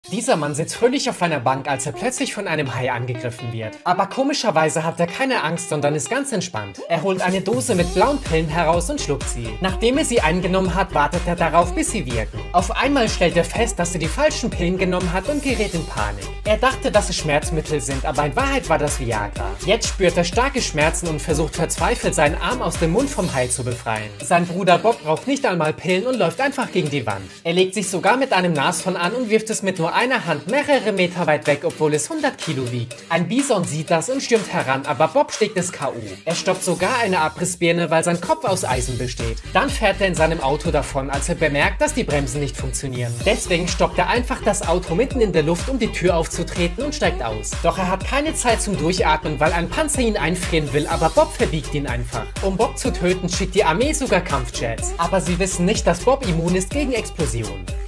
Dieser Mann sitzt fröhlich auf einer Bank, als er plötzlich von einem Hai angegriffen wird. Aber komischerweise hat er keine Angst, sondern ist ganz entspannt. Er holt eine Dose mit blauen Pillen heraus und schluckt sie. Nachdem er sie eingenommen hat, wartet er darauf, bis sie wirken. Auf einmal stellt er fest, dass er die falschen Pillen genommen hat und gerät in Panik. Er dachte, dass es Schmerzmittel sind, aber in Wahrheit war das Viagra. Jetzt spürt er starke Schmerzen und versucht verzweifelt, seinen Arm aus dem Mund vom Hai zu befreien. Sein Bruder Bob braucht nicht einmal Pillen und läuft einfach gegen die Wand. Er legt sich sogar mit einem Nashorn an und wirft es mit nur einer Hand mehrere Meter weit weg, obwohl es 100 Kilo wiegt. Ein Bison sieht das und stürmt heran, aber Bob schlägt es K.O. Er stoppt sogar eine Abrissbirne, weil sein Kopf aus Eisen besteht. Dann fährt er in seinem Auto davon, als er bemerkt, dass die Bremsen nicht funktionieren. Deswegen stoppt er einfach das Auto mitten in der Luft, um die Tür aufzutreten und steigt aus. Doch er hat keine Zeit zum Durchatmen, weil ein Panzer ihn einfrieren will, aber Bob verbiegt ihn einfach. Um Bob zu töten, schickt die Armee sogar Kampfjets. Aber sie wissen nicht, dass Bob immun ist gegen Explosionen.